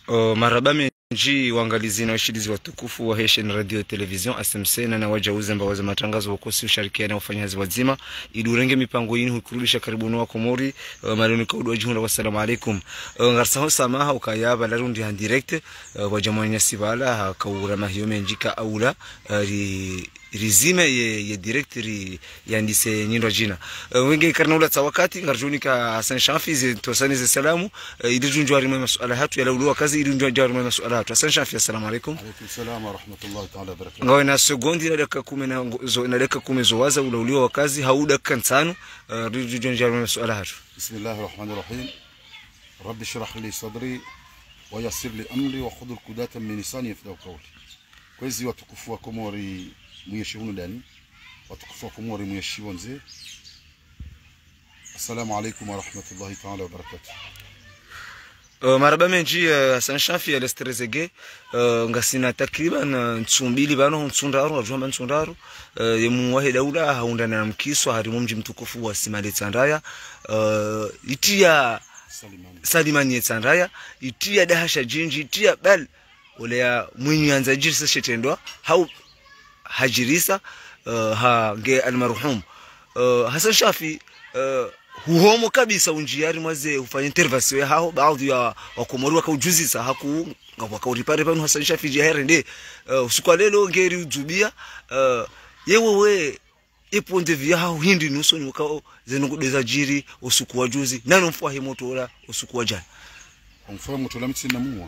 Marhaba menji waangalizi na washirizi watukufu wa Heshen Radio Television SMC na wajauzi ambao za matangazo wakosi ushirikiana na wafanyakazi wazima idurenge mipango yini hukurudisha karibuni wa Komori maloni kaudu wajihunda wassalamu alaikum ngarsaho samaha ukayaba larundi han direct wajamanya sibala kaura mahiyo menjika aula rizime ye directory yandise nyindo jina wenge karna ula wakati ngarjunika Hassan Shafi tosani za salamu idijunjwa rima masuala hatu ya laulu kazi idijunjwa rima masuala hatu Hassan Shafi assalamu alaikum. Alaykum salaam wa rahmatullahi ta'ala wa barakatuh. Ngawe na sekondi na dakika 10 na dakika 10 zowaza ulauliwa wa kazi hauda kansano idijunjwa rima masuala hatu. Bismillahir rahmanir rahim. Rabbi shrah li sadri wa yassir li amri wa khudh al-qudata min lisani yafqahu qawli. Kwezi watukufu wa Komori muyeshihunu ndani watukufu wa Komori muyeshiwa nze. Assalamu alaikum wa rahmatullahi ta'ala wa barakatuh. Maraba menji Hassan Shafi alestrezege ngasina takriban nsumbili bano nsundaru ajumba nsundaru yemu wahida ula haunda na mkiswa harimu mji mtukufu wa Simale Tsandaya itia Salimani Tsandaya itia dahasha jinji itia bal ulea mwenye anza jirisa shetendwa hau hajirisa ha ge almarhum Hassan Shafi huhomo kabisa unjiari mwaze ufanye intervention ya hao baadhi ya wakomori wakaujuzisa haku wakauripare pano Hassan Shafi jihare nde usiku lelo ngeri ujubia yewe iponde vya hao hindi nuso ni wakao zenugudeza jiri usiku wa juzi nano mfuahi moto wala usiku wa jana mfuahi moto la mtsina muwa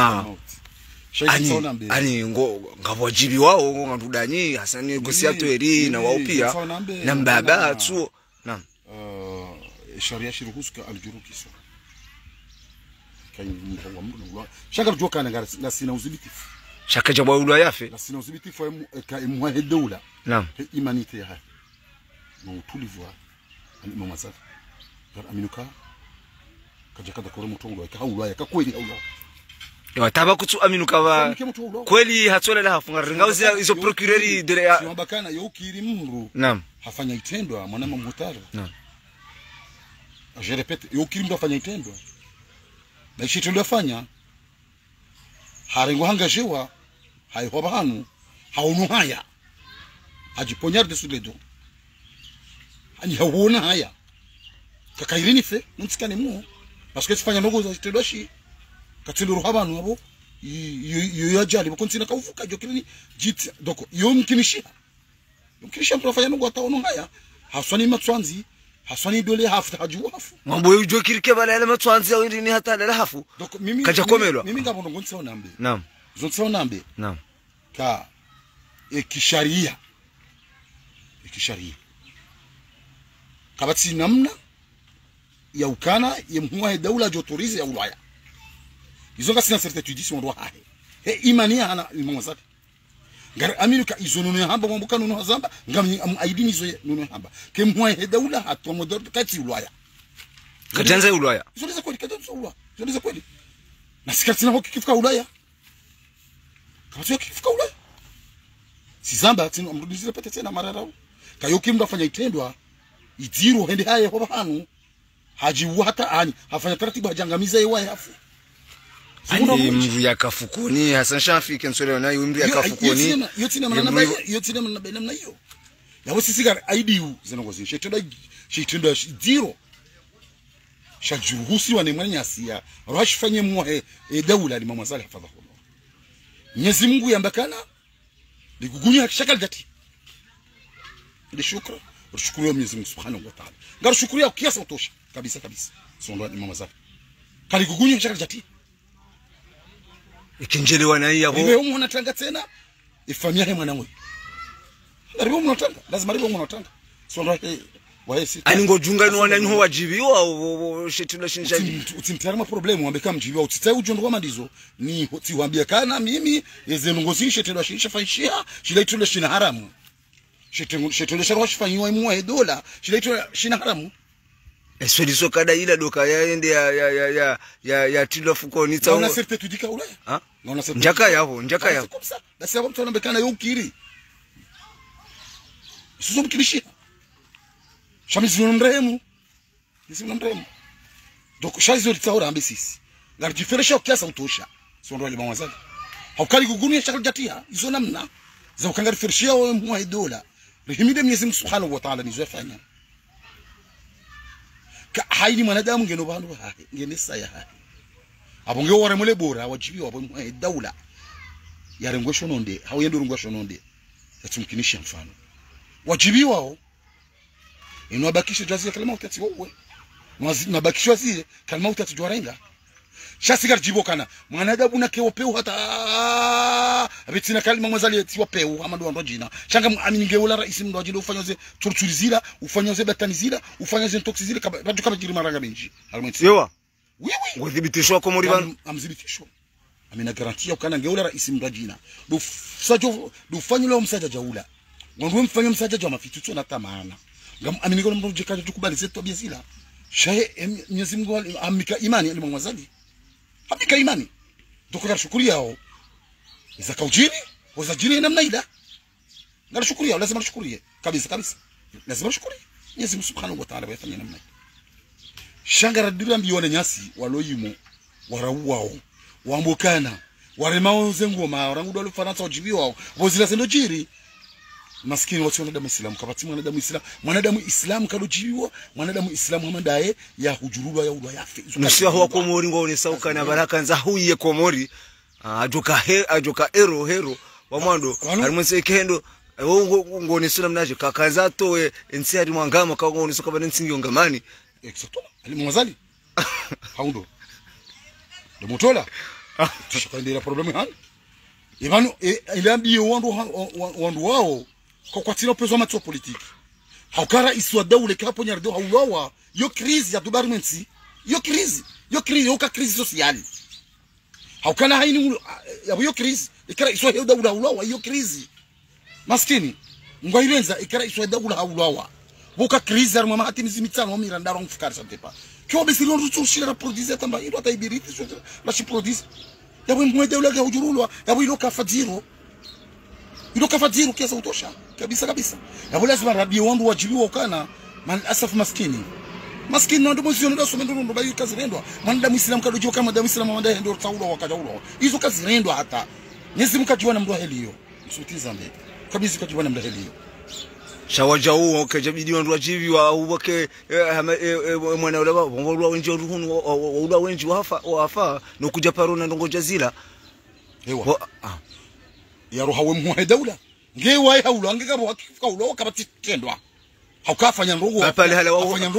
ani ngawajibi wao ngandudanyi Hassan gosiato eri na wao pia na mbaba tu naam sharia shiruhuska aljurukiso kaini mtongo mdu shaka tujoka na sina uzibitifu shaka jabwa ulwa yafe na sina uzibitifu ka imwahe doula naam imanite ya no tulivwa ani mamasa aminuka kajaka da kore mtongo ka ulwa ka kweli ulwa wataba kutu aminuka wa kweli hatola la hafunga ringauzi hizo procureur de la bakana yokiri mru naam hafanya itendwa mwanama mhutaro naam je répète yokiri mru afanya itendwa na ishito ndio afanya harengo hangajewa haihoba hanu haunu haya ajiponyar de sous les dos ani hauna haya kakairini fe mtsikane mu parce que sifanya ndogo za itendwa shi katilo habanu abo yo yajali bakontsina kaufuka jokini jit doko yomkinisha mtu afanya ndogo ataona haya haswani matswanzi haswani dole hafu haju hafu mambo yujokirike bala ile matswanzi au ndini hata la hafu doko mimi kaja komelwa mimi ngabo ngontsao nambe naam zontsao nambe naam ka ekisharia kabati namna ya ukana yemhuwa daula jotorize ya ulaya izonga sina certitude si ondwa hahe he imania hana imamo zake ngar aminuka izonono hamba mwambuka nono hazamba ngam aidini zo nono hamba ke mwa he daula hatwa modor kati ulaya katanza ulaya zoliza kweli katanza ulaya zoliza kweli na sikatina ho kifika ulaya kama kifika ulaya si zamba tino amrudizile pete tena mararau kayoki mndu afanya itendwa idiro hende haye hoba hanu haji hata ani afanya taratibu hajangamiza yewa yafu ani mvu ya kafukoni Hassan Shafi kensole na mvu ya kafukoni yotina manana namna hiyo yabo sisiga IDU zenongozi shetenda zero shajuruhusi wane mwanya asia rashfanye muhe daula limama Saleh hafadhahu Mwenyezi Mungu yambakana likugunya shakal jati ndi shukra ushukuru Mwenyezi Mungu Subhanahu wa Ta'ala ngar shukuru ya kiasi utosha kabisa sondo mama Saleh kalikugunya shakal jati ikinjelewa na hiyo wewe unatanga tena ifamia he mwana wewe ndio unatanga lazima ndio unatanga sondo waesi ani ngojunga ni wana nho wajibiwa shetula shinjaji utimtarama problem wambeka mjibiwa utitaye ujondo kwa mandizo ni tiwambia kana mimi yezenongozi shetula shinshafanyia shilaitule shina haramu shetula sharwashfanyiwa imwa dola shilaitule shina haramu eswediso kada ila doka yaende ya tilo fukoni tsawo na certitude ka ulaya ha njaka yavo basi hapo mtu anambekana yokiri sio mkilishi shamizi mremu nisi mremu donc shazi tsaura ambisisi la diferesha kiasi utosha sio ndo mwanzali haukali kugunia shakal jatia izo namna za ukangari firshia wa mwa dola rihimide Mwenyezi Mungu Subhanahu wa Ta'ala nizofanya ka haini mwanadamu ngeno bandu hahi ngene saya hahi abonge wore mule bora wajibi wa mwa dola yarengwe shononde hauyendo rungwa shononde yatumkinisha mfano wajibi wao inabakisha jazi kalima utati wewe nabakishwa zile kalima utati jwarenga shasigar jibo kana mwanadamu na kewopeu hata abitina kalima mwazali tiwa peu amando ndo jina shanga amingeola rais ndo jina ufanyoze torturizira ufanyoze batanizira ufanyoze toxizira bado kama jiri maranga benji yewa oui udhibitishwa kwa muri bana amzibitishwa amina garantia ukana ngeola rais ndo jina do sajo do fanyula msaja jaula ngwe mfanya msaja wa mafitutu na tamana ngam amingeola ndo jikaje tukubali zetu biazila shaye Mwenyezi Mungu amika imani ni mwazali Habika imani. Dokora shukuri yao. Iza kaujiri, waza jiri namna ila. Ngara shukuri yao, lazima shukurie. Kabisa. Lazima shukurie. Mwenyezi Mungu Subhanahu wa Ta'ala yafanya namna. Shangara dira mbione nyasi waloyimo warawao. Wambokana. Waremao zengoma, warangudo walifanaza wajibi wao. Wazila sendo jiri. Maskini watu wanadamu Islam kabati mwanadamu Islam kalojiwa mwanadamu Islam hamandaye ya hujurulwa ya ulwa yafe nusia huwa komori ngo unisauka na baraka nza huye komori ajoka hero wa mwando alimwese kendo ngo unisula mnaje kakaza towe ensi ari mwangama ka ngo unisuka bane nsingi ngamani exactement alimwazali haundo de motola tushakaendera problemu hani Ivano ilambi wandu wao kwa tino pezo matso politique haukara iswa daule kapo nyardo haulawa yo crise ya dubarmensi yo crise yo ka crise sociale haukana haini yo crise ikara iswa daula haulawa yo crise maskini ngwairenza ikara iswa daula haulawa boka crise arma hati mizimitano mirandaro mfukara santepa kyo besilo rutushira produire tamba ilo taibiriti la chi produise yawe mwede ule hujurulwa yawe iloka fadhiru kiasi utosha kabisa yawe lazima radio wangu wajibiwa ukana man asaf maskini ndo mzio ndo somendo ndo bayi kazi rendwa mwanadamu Islam kadojiwa kama mwanadamu Islam mwanadamu ndo taulo wakajaulwa hizo kazi rendwa hata Mwenyezi Mungu kajiwa na mdo heliyo msutiza mbele kabisa kajiwa na mdo heliyo shawaja huo kajabidi wandu wajibiwa ubake mwana ule babo ngolwa wenje ruhunu ula wenje wafa no kuja parona ndongo jazila ewa ya roha we mwa daula ngewa haula ngekabo hakifika ulo kabati kendwa haukafanya ndongo bapale hala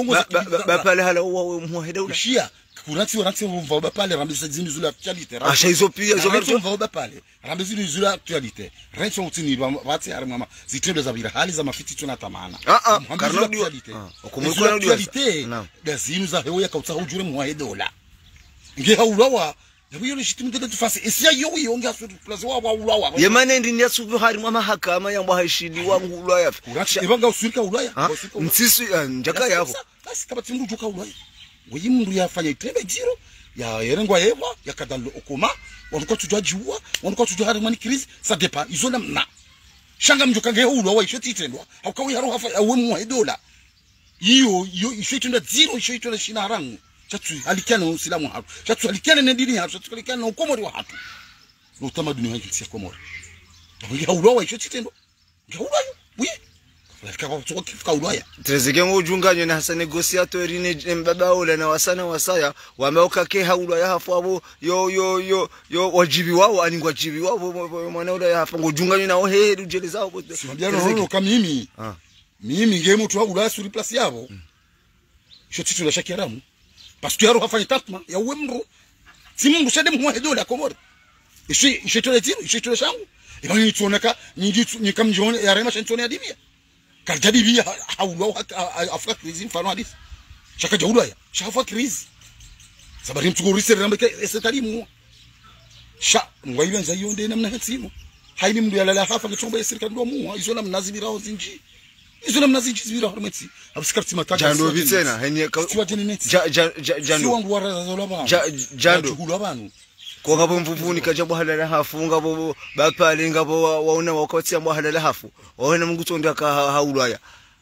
wa mwa daula shia kurati mva bapale rambiza zini zula actualité asha hizo pia hizo mva bapale rambiza zini zula actualité rencho utini bati ari mama zitendo za bira hali za mafiti tuna tamana karno actualité okumulikuwa actualité da zinu za hewe kautsa hujure mwa dola nge haulawa yabiyo ni shitimu tete tufasi isia yo nge asu plus wa ulawa yemane ndi nyasu hari mwa mahakama ya mwahishidi wangu ulaya ibanga usulika ulaya nsisi njaka yako basi kabati mdu joka ulaya weyi mdu yafanya itebe jiro ya yerengwa yewa ya kadalo okoma wanduko tujajiwa wanduko tujahari mani krizi sa depa izola na shanga mjoka nge ulwa ishoti itendwa haukawi haro hafa awe mwa dola iyo ishotunda zero ishotunda shina harangu chatu alikana usilamu hapo chatu alikana na dini hapo chatu alikana na ukomori wa hapo utamaduni wa kisi komori ndio haulawa ishoti tendo haulayo wi kwa kifika ulaya Trezege ngujunganye na hasa negociator ni mbaba ule na wasaya wameoka ke haula ya hafu abo yo wajibi wao ani wajibi wao mwana ule hafu ngujunganye na ohe rujele zao simbiano kama mimi ngemu tu haula sur place yabo shoti tu la shakiramu parce que yaro hafanya tatma ya wemro si mungu shade mwa dola komori ishi tole tiro ishi tole shangu ibani tuoneka ni kamjone ya rema shantone adibia karjadi bia haula afka krizi mfano hadithi shaka jaula ya shafa krizi sabari mtugurise rambeke esitalimu sha ngwaiben zayonde namna hatsimo haini mndu yalala hafa ngechomba esirika ndo muwa izo na mnazibira ozinji izo na mnaziji zibira hormetsi absikarti mataja jando bitena henye jando wangu warazola ba jando tugulu abantu ko ngabo mvuvuni kajabu halala hafu ngabo bapale ngabo waona wakoti ya halala hafu waona mungu tonda ka haulaya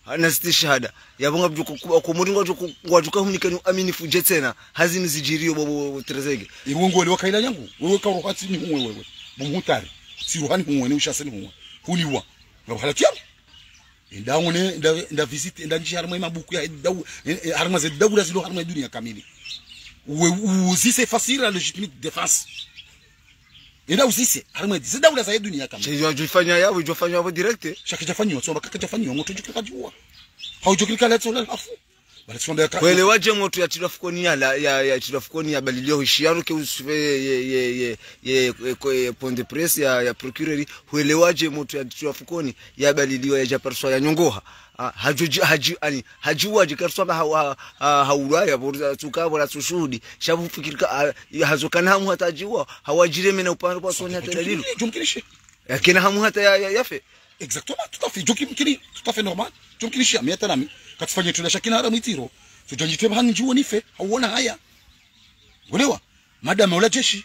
na stishahada yabonga bjuko ko muringo wajuka hunikani aminifu jetena hazini zijirio bobo Trezege irungo le wakaila yangu wewe ka rohati ni wewe mumutari si ruhani huwe ni ushaseni huwe huliwa ngabhalatia ndangone nda visit nda nchi harma mabuku ya harma za dawla zilo harma dunia kamili uzise fasira legitimate defense ina uzise harma za dawla za dunia kamili je jifanya yao jofanya yao direct shakijafanywa so bakakajafanywa ngoto jikikajua haujokilika leto la afu bali sonda ka wele waje ngoto ya tilafukoni ya tilafukoni ya balilio hishiano ke ye point de presse ya procureur wele waje moto ya tilafukoni ya balilio ya japarso ya nyongoha haji waje karswa haulaya bora tukabora tushudi shabu fikirika hazokana hamu hatajiwa hawajire mena upande kwa sonya dalilo jumkilishe lakini hamu hata yafe exactement tout à fait jokimkili tout à fait normal jumkilisha miata nami katifanye tulasha kina hara mitiro tujanjitwe bahani njuo nife hauona haya uelewa madama wala jeshi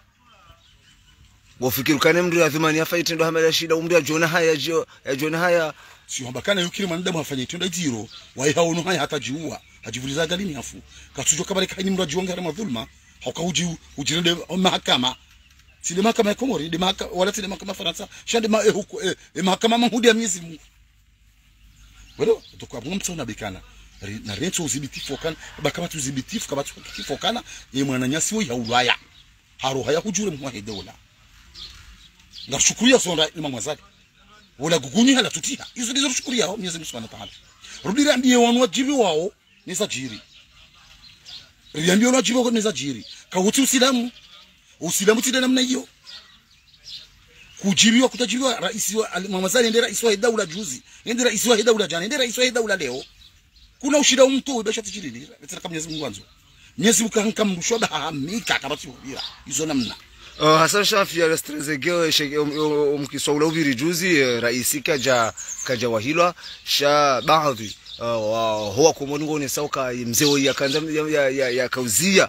wafikiri kana mndu ya thimani ya fight ndo hamala shida umri ajona haya ajona haya sio mbakana yukiri manadamu afanye tendo itiro wai haono haya hata jiua hajivuliza galini afu katujo kabale kaini mndu ajiwanga hara madhulma haukahuji ujirende mahakama sile mahakama ya Komori de mahakama wala sile mahakama Faransa shande mahakama mahudi ya Mwenyezi Mungu wala tukwa mumtsona bikana na renzo uzibitifu kana bakama tuzibitifu kama tukifo kana mwana nyasi ya ulaya haro haya hujure mwa dola ngashukuria sonda ni mamwazali wala gugunyi hala tutia hizo ndizo shukuria hao Mwenyezi Mungu Subhanahu wa Ta'ala rudira ndiye wajibi wao ni sajiri riambio na jibo ni sajiri kauti usilamu tida namna hiyo kujibiwa kutajibiwa rais wa mamwazali ndiye rais wa daula juzi ndiye rais wa daula jana ndiye rais wa daula leo kuna ushida mtu ubesha tijirili nataka Mwenyezi Mungu anzo Mwenyezi Mungu kanka mshoda hamika kabati ubira hizo namna Hassan Shafi ya Trezege mkisawula ubiri juzi rais kaja wahilwa sha baadhi huwa kumoningo ni sauka mzeo ya kanza ya kauzia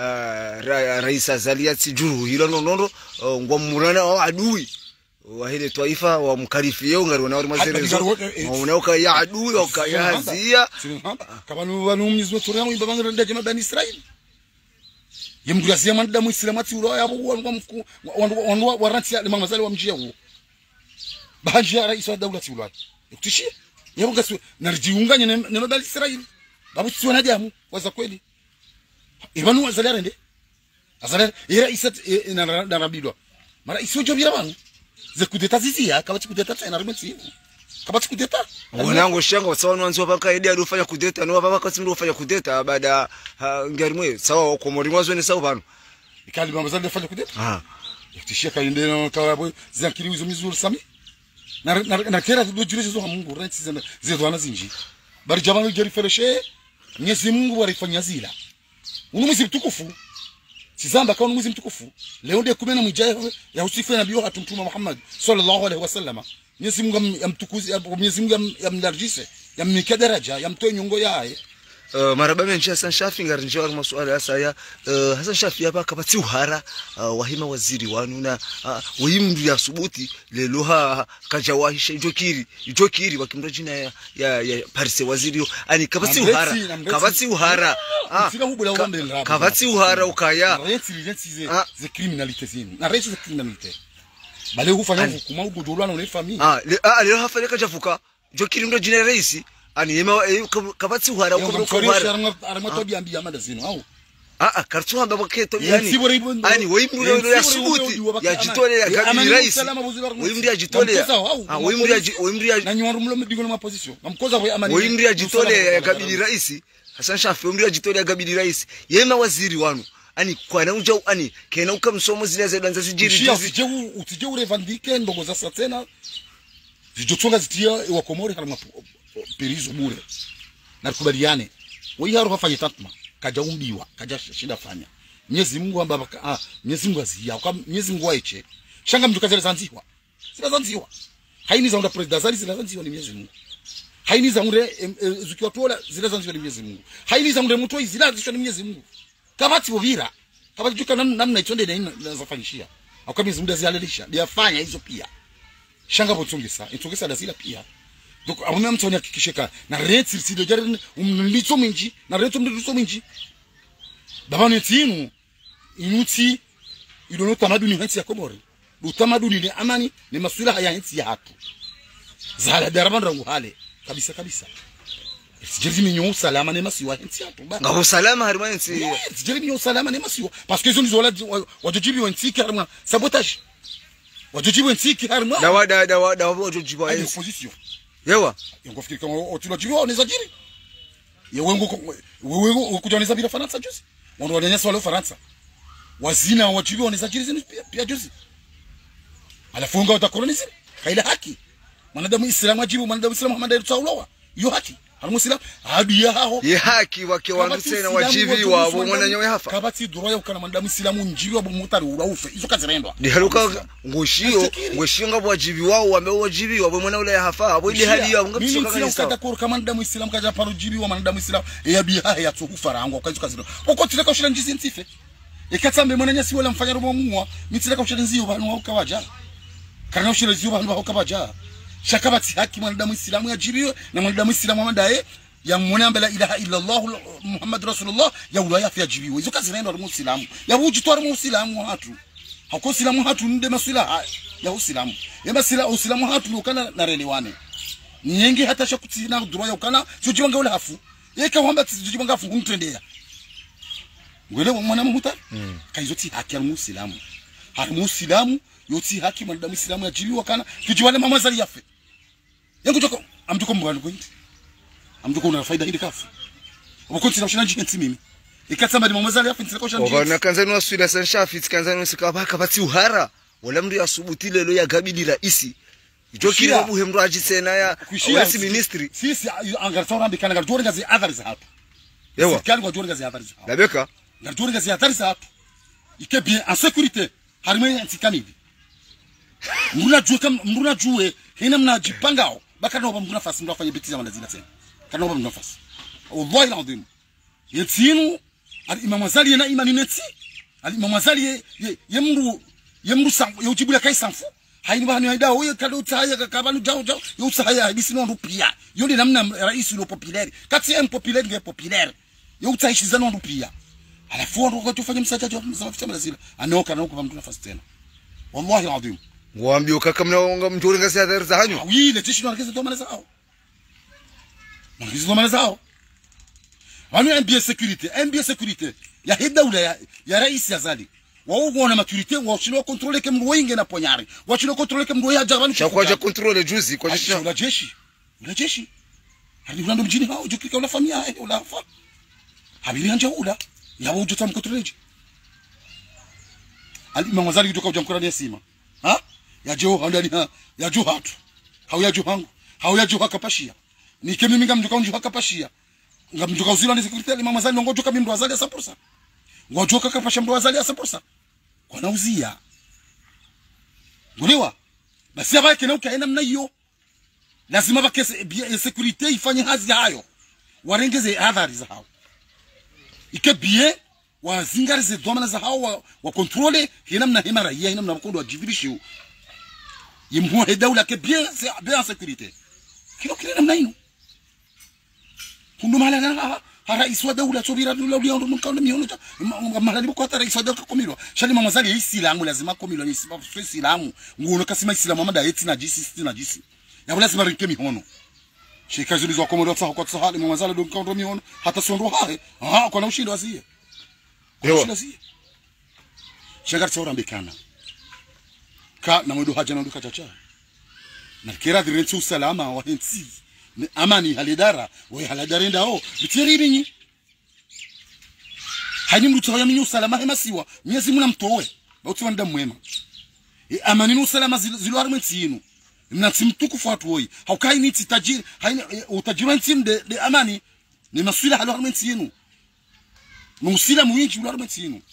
rais azalia tijuru hilo nondo ngwamurana wa adui wahile taifa wa mkarifi yao ngari wanawari mazerezo unaoka ya adui au ya hazia kabanu wanu Mwenyezi Mungu turiamu ibabanga nda jamaa bani Israeli yemgrazia mandamu islamati ulo yabo wanwa waranti ya mamazali wa mjia huo baadhi ya rais wa daula tiulwa ukitishia yabo gasu narjiunganye na mabali Israeli babu sio na jamu waza kweli ibanu wazalera ende azalera ira isat na rabilwa mara isio jobira banu ze kudeta zizia kabati kudeta tena rumeti kabati kudeta wanangu shanga sawa nwanzo paka idi alifanya kudeta no baba kasi ndio ufanya kudeta baada ngarimwe sawa kwa mori mwazo ni sawa bano ikali mama zali fanya kudeta ikitishia kaende no kawabo zakiri uzo mizuri sami na kera dojure zo Mungu renti zezo anazinji bari jamani jeri fereshe Mwenyezi Mungu walifanya zila unumzi mtukufu sizamba kwa unumzi mtukufu leo ndio kumena mjaye ya usifu nabii wa Mtume Muhammad sallallahu alaihi wasallam Mwenyezi Mungu amtukuzi Mwenyezi Mungu yamdarjise yamnika daraja yamtoe nyongo yae marabame nchi Hassan Shafi ngarinjwa masuala ya Hassan Shafi hapa kabati uhara wahima waziri wanu na wimdu ya subuti leloha kajawahisha jokiri wakimdo jina ya Paris waziri ani kabati uhara kabati uhara ukaya ze criminalite zinu na resi ze criminalite bale hufanya hukuma ugudulwana na family leo hafanya kajafuka jokiri ndo jina rais ani yema kabati uhara uko aramato biambia madazino au kartuha baba keto yani ani wimdu ya subuti ya jitole ya kabili rais wimdu ya jitole wimdu ya na nyoro mlo mdigo na position namkoza we amani wimdu ya jitole ya kabili rais Hassan Shafi wimdu ya jitole ya kabili rais yema waziri wanu ani kwa na unja ani kena ukamsomo zile za danza sijiri utije urevandike ndogo za satena zijotsonga zitia wa Komori harama perizo bure na kubaliane wewe haro hafanya tatma kaja umbiwa kaja shida fanya Mwenyezi Mungu amba Mwenyezi Mungu azia kwa Mwenyezi Mungu aiche shanga mtu kaza zanziwa sila zanziwa haini za unda president zali zila zanziwa ni Mwenyezi Mungu haini za unda zukiwa tola zila zanziwa ni Mwenyezi Mungu haini za unda mtu zila zishwa ni Mwenyezi Mungu kabati bovira kabati juka namna itonde na zafanyishia au kama Mwenyezi Mungu azialelisha biafanya hizo pia shanga botungisa itungisa da zila pia donc amuna mtu hakikisheka na rate sile jari umlitso minji na rate umlitso minji dabani tinu inuti idono tamaduni hansi ya Komori utamaduni ni amani ni masuala ya hansi ya hatu zala darabanda rangu hale kabisa kabisa sijeri minyo salama ne masiwa hansi hatu ba ngabo salama harima hansi sijeri minyo salama ne masiwa parce que ils ont des olad wajojibi wanti karma sabotage wajojibi wanti karma da wajojibi wa opposition yewa yango fikiri kama otulojibi wa neza jiri wewe kujoneza bila Faransa juzi wano wanyanyasa wale Faransa wazina wajibi waneza jiri zinu pia juzi alafunga utakolonizi kaila haki mwanadamu Islamu wajibu mwanadamu Islamu Muhammad utaulawa hiyo haki almuslim abiya hao ye haki wake wandu tena wajibi wa mwana nyowe hafa kabati doroya ukana mwanadamu Islamu njibi wa mutari uraufe izo kazirendwa ni haluka ngoshio ngabo wajibi wao wame wajibi wa mwana ule hafa abo ile hali yao ngapso kama sawa kwa kama mwanadamu Islamu kaja paro jibi wa mwanadamu Islamu ya biha ya tukufa rango kwa izo kazirendwa uko tileka ushira njisi ntife ikatambe mwana nyasi wala mfanya robo muwa mitileka ushira nziyo banu ukawaja kana ushira nziyo banu ukawaja shakabati haki mwanadamu Islamu yajibiwe na mwanadamu Islamu amadaye ya mwana la ilaha illa Allah Muhammad Rasulullah ya ulaya fi yajibiwe hizo kazi neno mu Islamu ya ujitwara mu Islamu hatu hako Islamu hatu nde maswila ya Islamu ya masila Islamu hatu ukana na relewane nyingi hata shakuti na droya ukana sio jibanga ule hafu yeka kwamba tujibanga hafu kumtendea ngwele mwana muhuta kaizoti haki ya mu Islamu haki mu Islamu yoti haki mwanadamu Islamu yajibiwe kana tujiwale mama zali yafe yangu toko amtuko mbwana kwindi amtuko una faida hili kafu ubukonti na ushina njinti mimi ikatamba ni mama zali yafe ntileko shanje obana kanzani waswila sanshafi kanzani sikabaka bati uhara wala mri asubuti lelo ya gabidi raisi jokiri wabuhe mru ajisena ya wasi ministry sisi angartora mbikana ngartora ngazi others hapa yewa sikali kwa jorga zi others hapa labeka ngartora ngazi others hapa ike bien en sécurité harime ntikamidi mruna juwe hina mnajipangao bakana oba mruna fasi ndo afanye betiza mandazina tena kana oba mruna fasi wallahi alazim yetinu al-imam Azali na imani neti al-imam Azali yemru sam yujibula kai sanfu haini bani haida oye kado taya kakabanu jao yo taya bisi ndo pia yole namna rais lo populaire kati en populaire nge populaire yo taishi zano ndo pia alafu ndo kufanya msajaji wa msaficha mandazina anoka na huko mruna fasi tena wallahi alazim Wambio kaka mnaonga mjuri ngasi ya za hanyo. Oui, le tishu ngasi ndo maneza hao. Ngasi ndo maneza hao. Wanu MBA sécurité. Ya heda ula ya rais Azali. Wao wana maturité wao chino contrôler ke mruo inge na ponyari. Wao chino contrôler ke mruo ya jabani. Chakwaje contrôler juzi kwa jeshi. Ula jeshi. Hadi ndo mjini hao jukika ula familia ula fa. Habiri anja ula. Ya wao jotam contrôler. Al-Imam Azali kutoka ujamkurani ya sima. Ha? Ya jo handani ha ya jo hatu hau ya jo hangu hau ya jo hakapashia ni kemi minga mjuka unju hakapashia ngamjuka uzila ni security mama Azali ngo joka mimdo Azali 100% ngo joka kapasha mdo Azali 100% kwa nauzia nguliwa basi hapa kile ukaenda mna hiyo lazima bake security ifanye hazi hayo warengeze hadhari za hao ikebie wazingarize domana za hao wa controle hina mna hema raia hina mna mkondo wa jivirisho yimhuwa daula ke bien sécurité kilo kile namna hino kundu malana rais wa daula sobira dula uli ndo mkaona miono malali kwa rais wa daula komilwa shali mama Azali Islamu lazima komilwa ni Islamu nguno kasema Islamu mama da yeti na jisi ya lazima rinke mihono shika zilizo komilwa tsa kwa tsahali mama Azali ndo mkaona mihono hata sondo hae kwa na ushindo azie yewa shagar tsora mbekana ka na mwedo haja na nduka chacha na kira direntu usalama wa hensi amani halidara wa haladara ndao bitirini hani mtu ya minyu usalama hemasiwa miezi muna mtowe bauti wanda mwema amani no usalama zilu armenti yinu mnatimtukufu watu woi haukai ni tajiri haini utajiri ntim de amani ni maswila halu armenti yinu musila mwinji ulu armenti yinu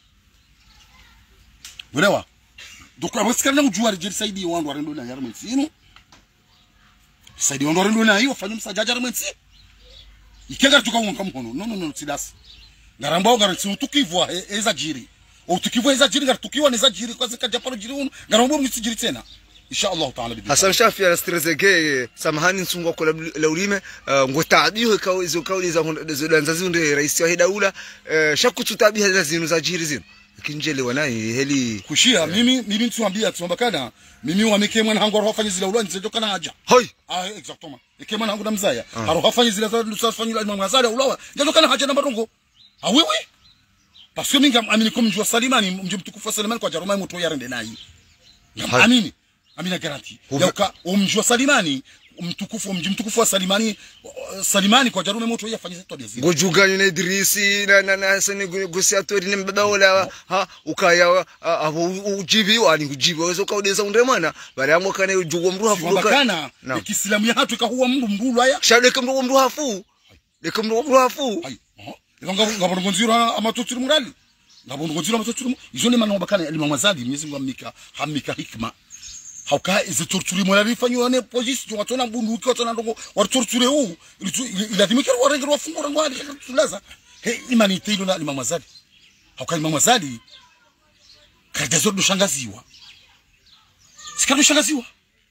walewa donc abasikana mjuari jeri saidi wandu arendo na yarmenti yinu saidi wandu arendo na hiyo fanya msajaja armenti ikega tuka wonka mkono no tidasi ngarambao garanti utukivwa eza jiri utukivwa eza jiri gartukiwa neza jiri kwa zika japano jiri unu ngarambao msijiri tena insha Allah taala bidii. Hassan Shafi Trezeguet samahani nsungwa kwa laulime ngotabiho kauzo kauli za nzazi ndio rais wa daula shakututabia za zinu za jiri zinu kinjele wanayi heli kushia mimi ntuambia tumbakana mimi wameke mwana hangu arofanya zile ulwa nzedoka na haja hoi exactement eke mwana hangu na mzaya arofanya zile za lusafanya Imam Ghazali ulwa nzedoka na haja na marongo wewe parce que minga amini kumjua Salimani mji mtukufu Salimani kwa jaruma mtu yarende nayi amini amina garanti yauka umjua Salimani mtukufu mji mtukufu wa Salimani kwa jarume moto yafanya zetu biazini gojugani na Idrisi na Hassan negosiatori ni mbaba wala ha ukaya ujibi wani ujibi wezo kaudeza undemana bali amwe kana ujugo mru hafu kana Kiislamu ya hatu ikahuwa mru haya shadeka mru hafu deka mru hafu ngabongonzira amatotiri murali ngabongonzira amatotiri izone mana bakana Imam Ghazali Mwenyezi Mungu hamika hikma hauka izi torturi murali fanywa ne position watona bunduki watona ndongo wa torture huu ilazimika warenga wafungura ngwali tulaza imani tilo na Imam Ghazali hauka Imam Ghazali kajazo dushangaziwa sikano shangaziwa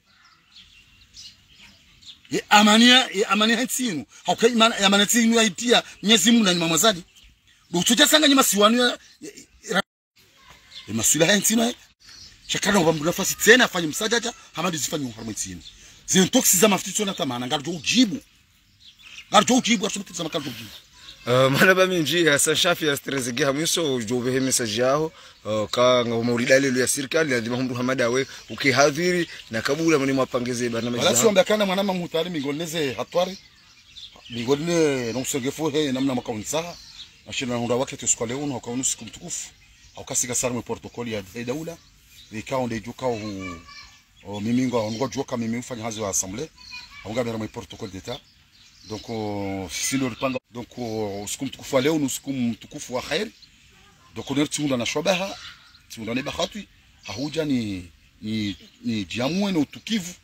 amania hetsinu hauka amania tsinu yaitia Mwenyezi Mungu na Imam Ghazali dutuja sanga nyima siwanu masula hetsinu shakana ubambu nafasi tena afanye msajaja hamadi zifanye uharmetsini zin toksi za mafutito na tamana ngarjo ujibu asubitiza makaljo ujibu mana ba minji Hassan Shafi Trezeguet hamiso jobe message yao ka ngomulidali ya serikali lazima mtu hamadawe ukihadhiri na kabula mni mapangeze bana maji wala siomba kana mwana mutali mingolneze hatwari mingolne nonsegefu he namna makaunsa ashina hunda wakati uskole uno kwa unusiku mtukufu au kasika sarmu protokoli ya daula vikao ndio jukao mimi ngo joka mimi mfanya hazi wa assemblée aunga bera protokoli d'etat donc sisi ndio tulipanga donc usiku mtukufu leo ni usiku mtukufu wa khair donc ndio tunda na shabaha tunda ni bakhati hahuja ni jamwe na utukivu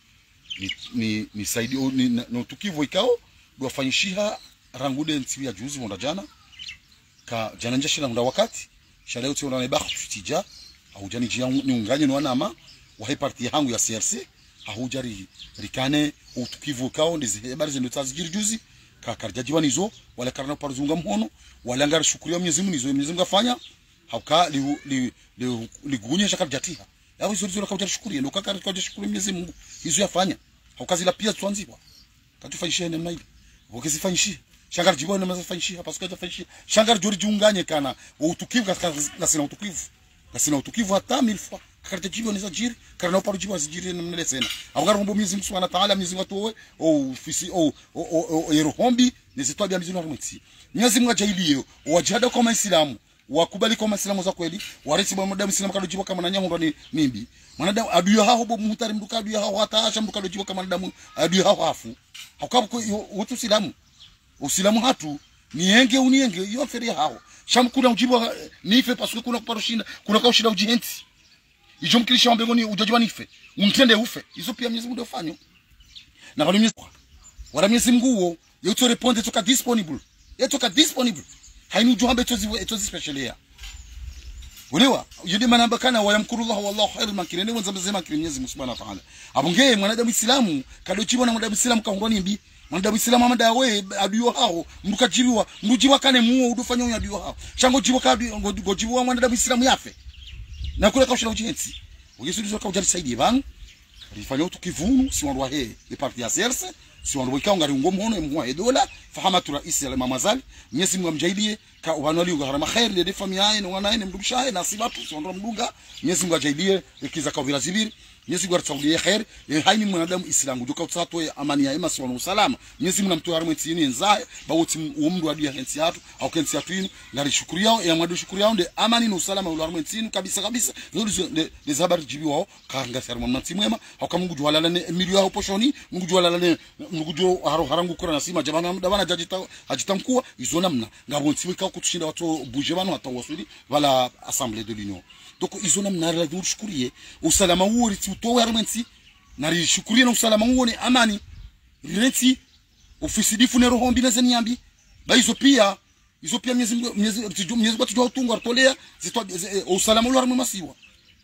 ni saidi na utukivu ikao ndio fanyishiha rangude ntiwi ya juzi mwanda jana ka jana njashina mwanda wakati shaleo tunda ni bakhati tija hahuja ni unganye ni wanama wa hii parti yangu ya CRC hahuja rikane utukivu ikao ndizi habari zendo tazijiri juzi ka karjajiwa nizo wala karana parzunga mhono wala ngara shukuru ya Mwenyezi Mungu afanya hauka ligunye shakarjatiha yao hizo hizo kauja shukuru ndio kauja shukuru Mwenyezi Mungu hizo yafanya hauka zila pia tuanziwa katufanyishie namna ile ukisifanyishia shangar jibo na mazafanyishia parce que tafanyishia shangar jori jiunganye kana utukivu na sina utukivu hata 1000 fois karjajiwa ni zajiri karana parujiwa zajiri namna ile tena augara Mungu Mwenyezi Mungu Subhanahu wa Ta'ala Mwenyezi Mungu atoe au ofisi au yerohombi nizitwabia mizino harumti Mwenyezi Mungu ajailie wajihada kwa Waislamu wakubali kwa Waislamu za kweli warisi wa mwanadamu Muislamu kadojiwa kama nanya ndo ni mimbi mwanadamu adui hao bo mutari mduka adui hao hata asha mduka kadojiwa kama mwanadamu adui hao hafu hakapo watu Uislamu hatu nienge unienge hiyo feria hao shamkuna ujibu nife parce que kuna kuparushinda kuna kaushinda ujihenti ijo mkilisha mbinguni ujajiwa nife umtende ufe hizo pia Mwenyezi Mungu afanye na kwa Mwenyezi wala Mwenyezi Mungu yoto responde toka disponible haini ujuhambe tozi specialia ulewa yudi manamba kana wa yamkurullahu wallahu khairul makirin ni wanza mzema kirin Mwenyezi Mungu Subhanahu wa Ta'ala abunge mwanadamu Islamu kadochiwa na mwanadamu Islamu kahurani mbi mwanadamu Islamu amada we aduyo hao mrukajiwa mrujiwa kane muo udufanya unya aduyo hao shango jiwa kadi ngojiwa mwanadamu Islamu yafe na kule kaushina ujenzi ugesudizo kaujali saidi bang rifanya utukivunu si wanwa he le parti ya CRC si wanwa ikao ngari ngomo hono mwa edola fahamatu rais ya Imam Ghazali Mwenyezi Mungu amjaidie ka wanali ugarama khair le famia yake na wanaye mdumshaye na sibatu si wanwa mdunga Mwenyezi Mungu ajaidie ikiza kwa vilazibiri Mwenyezi Mungu atsaudie khair haini mwanadamu Islamu joka utatoe amani ya ema swala usalama Mwenyezi Mungu namtoa harmetsini nzaye bawuti umndu adia hensi hatu au kensi hatu inu ngari shukuri yao ya mwadu shukuri yao nde amani na usalama ula harmetsini kabisa ndio de habari jibiwao kanga sarma mnati mwema hauka Mungu juwala ne milio yao poshoni Mungu juwala ne Mungu jo harangu kura nasima jabana dabana ajitamkuwa izona mna ngabonti wika kutushinda watu bujebano atawasuli wala assemblée de l'union donc izona mna la shukuriye usalama huo utowe harmenti na rishukurie na usalama huo ni amani rileti ofisi difunero hombi na zenyambi ba hizo pia Mwenyezi Mungu tujua utungu atolea zitwa usalama huo harmu masiwa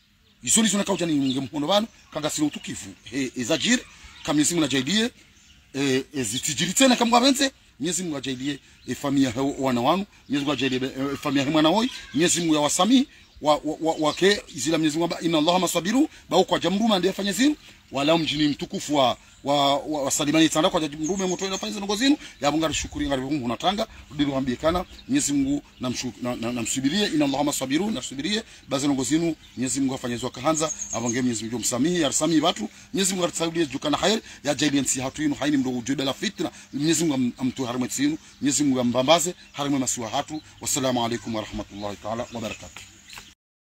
isoli zona kauja ni ngemhono bano kanga silo utukifu ezajir kama Mwenyezi Mungu ajaidie zitijiri tena kama wabenze Mwenyezi Mungu ajaidie familia wana wanu Mwenyezi Mungu ajaidie familia mwana hoi Mwenyezi Mungu yawasami wake izila Mwenyezi Mungu inna Allaha masabiru ba kwa jamruma ndiye afanye zinu wala mjini mtukufu wa salimani tanda kwa jamrume mtu anafanya zinu ngozinu ya Mungu shukuri ngari Mungu natanga rudi waambie kana Mwenyezi Mungu namsubirie inna Allaha masabiru nasubirie bazi ngozinu Mwenyezi Mungu afanye zwa kahanza abange Mwenyezi Mungu msamihi arsami watu Mwenyezi Mungu atasaidie jukana khair ya jailensi hatu yinu haini mdogo juda la fitna Mwenyezi Mungu amtu haramu tsinu Mwenyezi Mungu ambambaze haramu masiwa hatu wassalamu alaykum wa rahmatullahi ta'ala wa barakatuh.